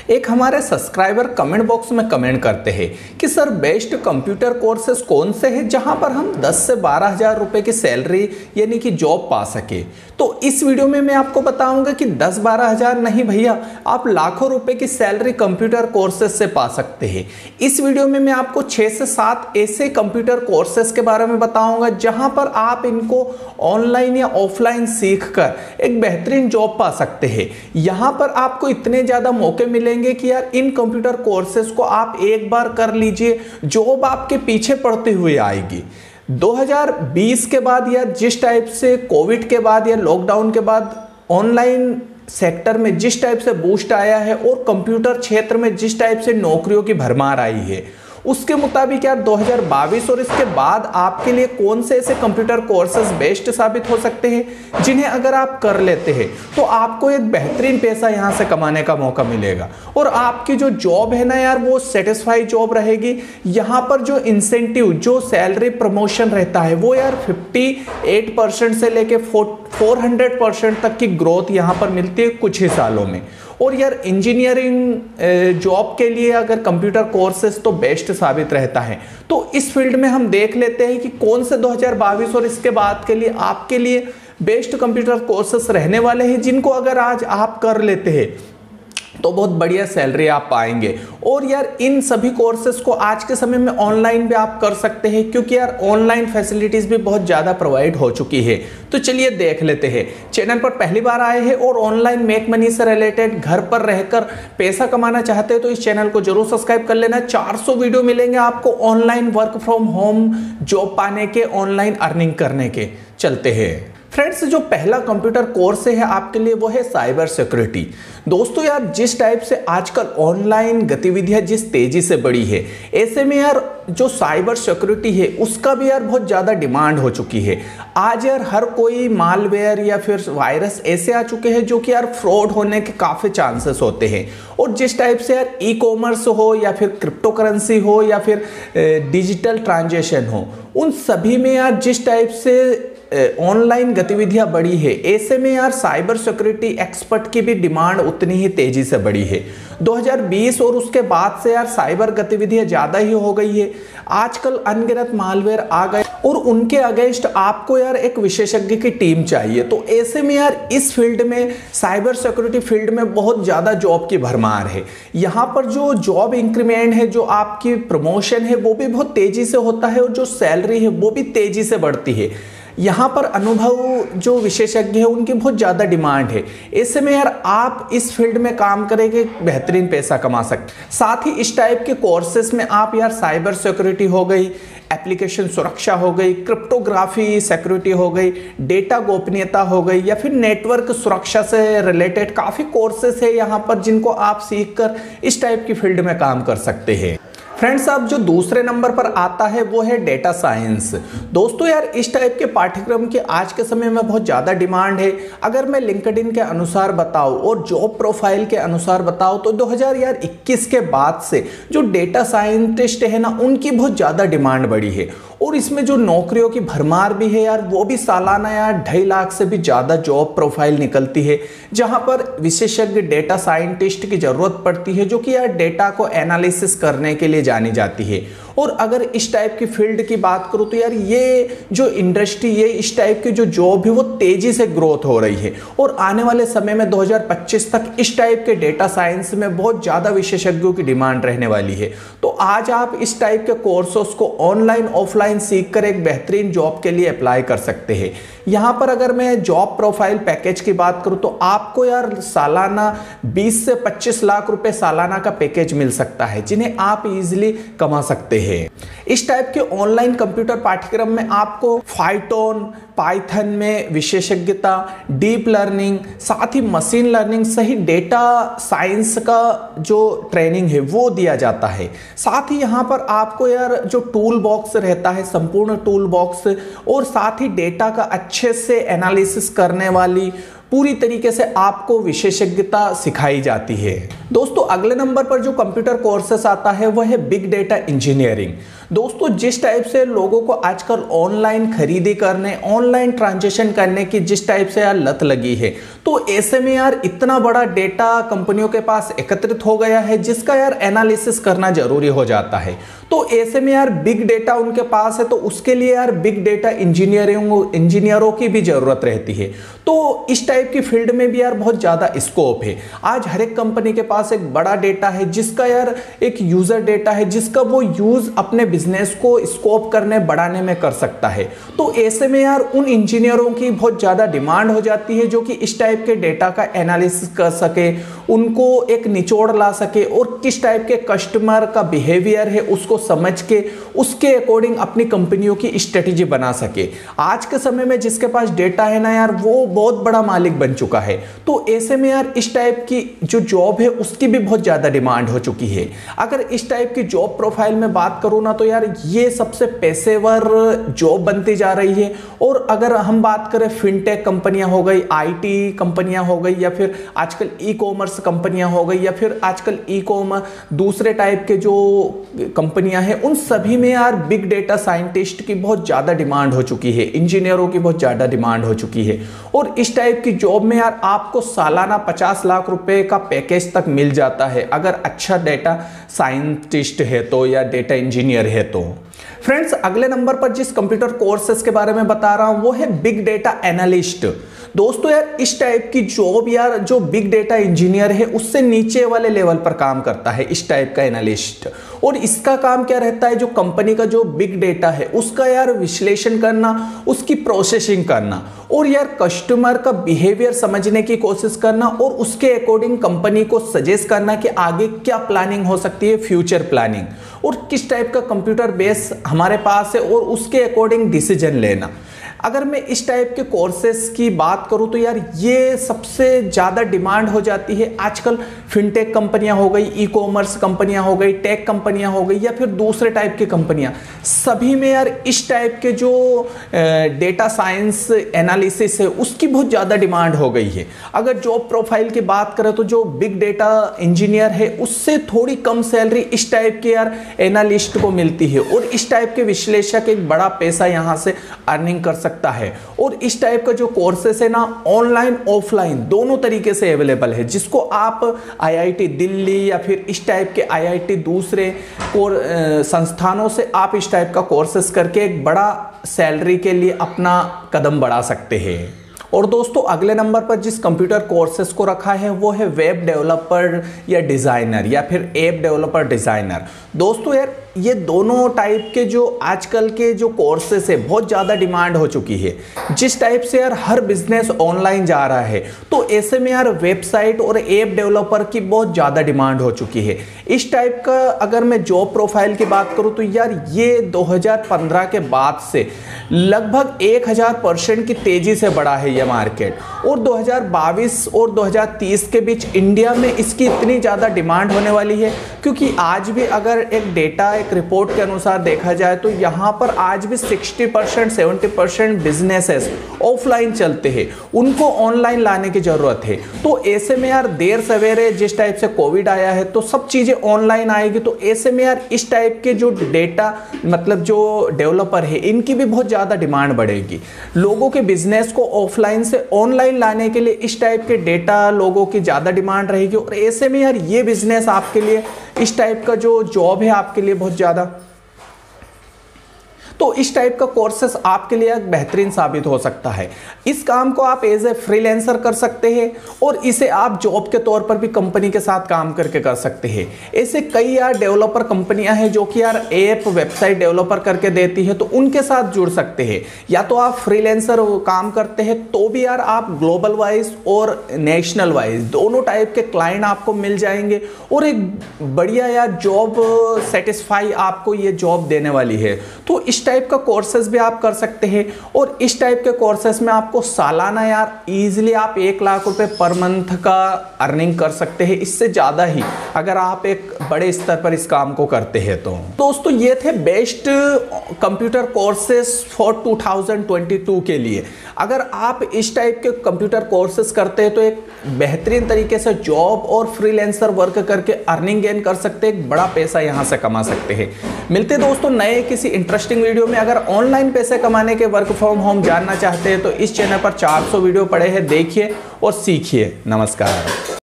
एक हमारे subscriber comment box में कमेंट करते हैं कि सर बेस्ट कंप्यूटर कोर्सेज कौन से हैं जहां पर हम 10 से 12 हज़ार रुपए की सैलरी यानी कि जॉब पा सके। तो इस वीडियो में मैं आपको बताऊंगा कि 10-12 हज़ार नहीं भैया, आप लाखों रुपए की सैलरी कंप्यूटर कोर्सेज से पा सकते हैं। इस वीडियो में मैं आपको 6 से 7 ऐसे कंप्यूटर कोर्सेज के बारे में बताऊंगा जहां पर आप इनको ऑनलाइन या ऑफलाइन सीखकर एक बेहतरीन जॉब पा सकते हैं। यहां पर आपको इतने ज्यादा मौके मिलेंगे कि यार इन कंप्यूटर कोर्सेज को आप एक बार कर लीजिए, जॉब आपके पीछे पड़ते हुए आएगी। 2020 के बाद या जिस टाइप से कोविड के बाद या लॉकडाउन के बाद ऑनलाइन सेक्टर में जिस टाइप से बूस्ट आया है और कंप्यूटर क्षेत्र में जिस टाइप से नौकरियों की भरमार आई है, उसके मुताबिक यार 2022 और इसके बाद आपके लिए कौन से ऐसे कंप्यूटर कोर्सेज बेस्ट साबित हो सकते हैं जिन्हें अगर आप कर लेते हैं तो आपको एक बेहतरीन पैसा यहां से कमाने का मौका मिलेगा और आपकी जो जॉब है ना यार वो सेटिस्फाई जॉब रहेगी। यहां पर जो इंसेंटिव, जो सैलरी प्रमोशन रहता है वो यार 58% से लेके 400% तक की ग्रोथ यहां पर मिलती है कुछ ही सालों में। और यार इंजीनियरिंग जॉब के लिए अगर कंप्यूटर कोर्सेज तो बेस्ट साबित रहता है। तो इस फील्ड में हम देख लेते हैं कि कौन से 2022 और इसके बाद के लिए आपके लिए बेस्ट कंप्यूटर कोर्सेज रहने वाले हैं जिनको अगर आज आप कर लेते हैं तो बहुत बढ़िया सैलरी आप पाएंगे। और यार इन सभी कोर्सेज को आज के समय में ऑनलाइन भी आप कर सकते हैं क्योंकि यार ऑनलाइन फैसिलिटीज भी बहुत ज़्यादा प्रोवाइड हो चुकी है। तो चलिए देख लेते हैं। चैनल पर पहली बार आए हैं और ऑनलाइन मेक मनी से रिलेटेड घर पर रहकर पैसा कमाना चाहते हैं तो इस चैनल को जरूर सब्सक्राइब कर लेना। 400 वीडियो मिलेंगे आपको online work from home job पाने के, ऑनलाइन अर्निंग करने के। चलते हैं फ्रेंड्स, जो पहला कंप्यूटर कोर्स है आपके लिए वो है साइबर सिक्योरिटी। दोस्तों यार जिस टाइप से आजकल ऑनलाइन गतिविधियां जिस तेजी से बढ़ी है, ऐसे में यार जो साइबर सिक्योरिटी है उसका भी यार बहुत ज़्यादा डिमांड हो चुकी है। आज यार हर कोई मालवेयर या फिर वायरस ऐसे आ चुके हैं जो कि यार फ्रॉड होने के काफ़ी चांसेस होते हैं। और जिस टाइप से यार ई कॉमर्स हो या फिर क्रिप्टो करेंसी हो या फिर डिजिटल ट्रांजेक्शन हो, उन सभी में यार जिस टाइप से ऑनलाइन गतिविधियां बढ़ी है, ऐसे में यार साइबर सिक्योरिटी एक्सपर्ट की भी डिमांड उतनी ही तेजी से बढ़ी है। 2020 और उसके बाद से यार साइबर गतिविधियां ज़्यादा ही हो गई है। आजकल अनगिनत मालवेयर आ गए और उनके अगेंस्ट आपको यार एक विशेषज्ञ की टीम चाहिए। तो ऐसे में यार इस फील्ड में, साइबर सिक्योरिटी फील्ड में बहुत ज़्यादा जॉब की भरमार है। यहाँ पर जो जॉब इंक्रीमेंट है, जो आपकी प्रमोशन है वो भी बहुत तेज़ी से होता है और जो सैलरी है वो भी तेज़ी से बढ़ती है। यहाँ पर अनुभव जो विशेषज्ञ है उनकी बहुत ज़्यादा डिमांड है। ऐसे में यार आप इस फील्ड में काम करेंगे बेहतरीन पैसा कमा सकते। साथ ही इस टाइप के कोर्सेस में आप यार साइबर सिक्योरिटी हो गई, एप्लीकेशन सुरक्षा हो गई, क्रिप्टोग्राफी सिक्योरिटी हो गई, डेटा गोपनीयता हो गई या फिर नेटवर्क सुरक्षा से रिलेटेड काफ़ी कोर्सेस है यहाँ पर जिनको आप सीखकर इस टाइप की फील्ड में काम कर सकते हैं। फ्रेंड्स, अब जो दूसरे नंबर पर आता है वो है डेटा साइंस। दोस्तों यार इस टाइप के पाठ्यक्रम की आज के समय में बहुत ज़्यादा डिमांड है। अगर मैं लिंक्डइन के अनुसार बताऊं और जॉब प्रोफाइल के अनुसार बताऊं तो 2021 के बाद से जो डेटा साइंटिस्ट है ना उनकी बहुत ज़्यादा डिमांड बढ़ी है। और इसमें जो नौकरियों की भरमार भी है यार, वो भी सालाना यार 2.5 लाख से भी ज़्यादा जॉब प्रोफाइल निकलती है जहां पर विशेषज्ञ डेटा साइंटिस्ट की ज़रूरत पड़ती है जो कि यार डेटा को एनालिसिस करने के लिए जानी जाती है। और अगर इस टाइप की फील्ड की बात करूँ तो यार ये जो इंडस्ट्री, ये इस टाइप की जो जॉब है वो तेज़ी से ग्रोथ हो रही है और आने वाले समय में 2025 तक इस टाइप के डेटा साइंस में बहुत ज़्यादा विशेषज्ञों की डिमांड रहने वाली है। तो आज आप इस टाइप के कोर्सेस को ऑनलाइन ऑफलाइन सीखकर एक बेहतरीन जॉब के लिए अप्लाई कर सकते हैं। यहाँ पर अगर मैं जॉब प्रोफाइल पैकेज की बात करूँ तो आपको यार सालाना 20 से 25 लाख रुपए सालाना का पैकेज मिल सकता है जिन्हें आप इजीली कमा सकते हैं। इस टाइप के ऑनलाइन कंप्यूटर पाठ्यक्रम में आपको फाइथन, पाइथन में विशेषज्ञता, डीप लर्निंग, साथ ही मशीन लर्निंग सही डेटा साइंस का जो ट्रेनिंग है वो दिया जाता है। साथ ही यहाँ पर आपको यार जो टूल बॉक्स रहता है, संपूर्ण टूल बॉक्स, और साथ ही डेटा का अच्छे से एनालिसिस करने वाली पूरी तरीके से आपको विशेषज्ञता सिखाई जाती है। दोस्तों अगले नंबर पर जो कंप्यूटर कोर्सेस आता है वह है बिग डेटा इंजीनियरिंग। दोस्तों जिस टाइप से लोगों को आजकल ऑनलाइन खरीदी करने, ऑनलाइन ट्रांजैक्शन करने की जिस टाइप से यार लत लगी है, तो ऐसे में यार इतना बड़ा डेटा कंपनियों के पास एकत्रित हो गया है जिसका यार एनालिसिस करना जरूरी हो जाता है। तो ऐसे में यार बिग डेटा उनके पास है, तो उसके लिए यार बिग डेटा इंजीनियरों की भी जरूरत रहती है। तो इस टाइप की फील्ड में भी यार बहुत ज्यादा स्कोप है। आज हर एक कंपनी के पास एक बड़ा डेटा है जिसका यार एक यूजर डेटा है जिसका वो यूज अपने बिजनेस को स्कोप करने बढ़ाने में कर सकता है। तो ऐसे में यार उन इंजीनियरों की बहुत ज्यादा डिमांड हो जाती है जो कि इस टाइप के डेटा का एनालिसिस कर सके, उनको एक निचोड़ ला सके और किस टाइप के कस्टमर का बिहेवियर है उसको समझ के उसके अकॉर्डिंग अपनी कंपनियों की स्ट्रेटेजी बना सके। आज के समय में जिसके पास डेटा है ना यार, वो बहुत बड़ा मालिक बन चुका है। तो ऐसे में यार इस टाइप की जो जॉब है उसकी भी बहुत ज्यादा डिमांड हो चुकी है। अगर इस टाइप की जॉब प्रोफाइल में बात करूं ना तो यार ये सबसे पेशेवर जॉब बनती जा रही है। और अगर हम बात करें फिनटेक कंपनियां हो गई, आईटी कंपनियां हो गई, या फिर आजकल ई कॉमर्स कंपनियां हो गई, या फिर आजकल ई कॉमर्स दूसरे टाइप के जो कंपनियां हैं, उन सभी में यार बिग डेटा साइंटिस्ट की बहुत ज्यादा डिमांड हो चुकी है, इंजीनियरों की बहुत ज्यादा डिमांड हो चुकी है। और इस टाइप की जॉब में यार आपको सालाना 50 लाख रुपए का पैकेज तक मिल जाता है अगर अच्छा डेटा साइंटिस्ट है तो, या डेटा इंजीनियर है तो। फ्रेंड्स अगले नंबर पर जिस कंप्यूटर कोर्सेस के बारे में बता रहा हूं वो है बिग डेटा एनालिस्ट। दोस्तों यार इस टाइप की जॉब यार जो बिग डेटा इंजीनियर है उससे नीचे वाले लेवल पर काम करता है इस टाइप का एनालिस्ट। और इसका काम क्या रहता है, जो कंपनी का जो बिग डेटा है उसका यार विश्लेषण करना, उसकी प्रोसेसिंग करना और यार कस्टमर का बिहेवियर समझने की कोशिश करना और उसके अकॉर्डिंग कंपनी को सजेस्ट करना कि आगे क्या प्लानिंग हो सकती है, फ्यूचर प्लानिंग, और किस टाइप का कंप्यूटर बेस हमारे पास है और उसके अकॉर्डिंग डिसीजन लेना। अगर मैं इस टाइप के कोर्सेस की बात करूं तो यार ये सबसे ज़्यादा डिमांड हो जाती है आजकल। फिनटेक कंपनियां हो गई, ई कॉमर्स कंपनियां हो गई, टेक कंपनियां हो गई, या फिर दूसरे टाइप की कंपनियां, सभी में यार इस टाइप के जो डेटा साइंस एनालिसिस है उसकी बहुत ज़्यादा डिमांड हो गई है। अगर जॉब प्रोफाइल की बात करें तो जो बिग डेटा इंजीनियर है उससे थोड़ी कम सैलरी इस टाइप के यार एनालिस्ट को मिलती है और इस टाइप के विश्लेषक एक बड़ा पैसा यहाँ से अर्निंग कर सकता है। और इस टाइप का जो कोर्सेस है ना, ऑनलाइन ऑफलाइन दोनों तरीके से अवेलेबल है, जिसको आप आईआईटी दिल्ली या फिर इस टाइप के आईआईटी दूसरे संस्थानों से आप इस टाइप का कोर्सेस करके एक बड़ा सैलरी के लिए अपना कदम बढ़ा सकते हैं। और दोस्तों अगले नंबर पर जिस कंप्यूटर कोर्सेस को रखा है वो है वेब डेवलपर या डिज़ाइनर या फिर ऐप डेवलपर डिज़ाइनर। दोस्तों यार ये दोनों टाइप के जो आजकल के जो कोर्सेस है बहुत ज़्यादा डिमांड हो चुकी है। जिस टाइप से यार हर बिजनेस ऑनलाइन जा रहा है तो ऐसे में यार वेबसाइट और ऐप डेवलपर की बहुत ज़्यादा डिमांड हो चुकी है। इस टाइप का अगर मैं जॉब प्रोफाइल की बात करूँ तो यार ये 2015 के बाद से लगभग 1000% की तेज़ी से बढ़ा है यह मार्केट। और 2022 और 2030 के बीच इंडिया में इसकी इतनी ज़्यादा डिमांड होने वाली है, क्योंकि आज भी अगर एक डेटा एक रिपोर्ट के अनुसार देखा जाए तो यहाँ पर आज भी 60% 70% बिजनेसेस ऑफलाइन चलते हैं, उनको ऑनलाइन लाने की ज़रूरत है। तो ऐसे में यार देर सवेरे जिस टाइप से कोविड आया है तो सब चीज़ें ऑनलाइन आएगी, तो ऐसे में यार इस टाइप के जो डेटा मतलब जो डेवलपर है इनकी भी बहुत ज़्यादा डिमांड बढ़ेगी। लोगों के बिजनेस को ऑफलाइन से ऑनलाइन लाने के लिए इस टाइप के डेटा लोगों की ज़्यादा डिमांड रहेगी। और ऐसे में यार ये बिजनेस आपके लिए इस टाइप का जो जॉब है आपके लिए बहुत ज़्यादा, तो इस टाइप का कोर्सेस आपके लिए एक बेहतरीन साबित हो सकता है। इस काम को आप एज ए फ्रीलांसर कर सकते हैं और इसे आप जॉब के तौर पर भी कंपनी के साथ काम करके कर सकते हैं। ऐसे कई यार डेवलपर कंपनियां हैं जो कि यार ऐप वेबसाइट डेवलपर करके देती है, तो उनके साथ जुड़ सकते हैं। या तो आप फ्रीलांसर काम करते हैं तो भी यार आप ग्लोबल वाइज और नेशनल वाइज दोनों टाइप के क्लाइंट आपको मिल जाएंगे और एक बढ़िया यार जॉब सेटिस्फाई आपको ये जॉब देने वाली है। तो इस इस टाइप का कोर्सेज भी आप कर सकते हैं और इस टाइप के कोर्सेज में आपको सालाना यार इजीली आप 1 लाख रुपए पर मंथ का अर्निंग कर सकते हैं, इससे ज़्यादा ही अगर आप एक बड़े स्तर पर इस काम को करते हैं। तो दोस्तों ये थे बेस्ट कंप्यूटर कोर्सेज फॉर 2022 के लिए। अगर आप इस टाइप के कंप्यूटर कोर्सेज करते हैं तो एक बेहतरीन तरीके से जॉब और फ्रीलांसर वर्क करके अर्निंग गेन कर सकते हैं, एक बड़ा पैसा यहां से कमा सकते हैं। मिलते दोस्तों नए किसी इंटरेस्टिंग वीडियो में। अगर ऑनलाइन पैसे कमाने के वर्क फ्रॉम होम जानना चाहते हैं तो इस चैनल पर 400 वीडियो पड़े हैं, देखिए और सीखिए। नमस्कार।